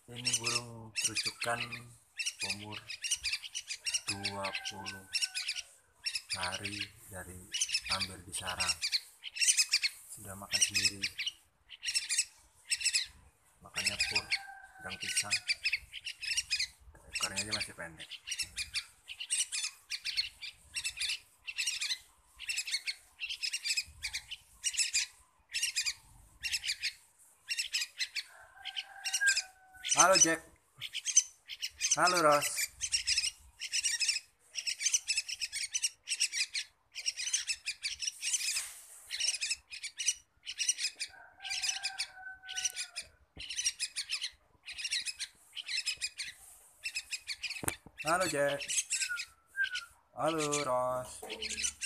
Ini burung terucukan umur 20 hari dari ambil di sarang. Sudah makan sendiri, makannya pur, udang pisang, ekornya aja masih pendek. Halo Jack, halo Ros, halo Jack, halo Ros.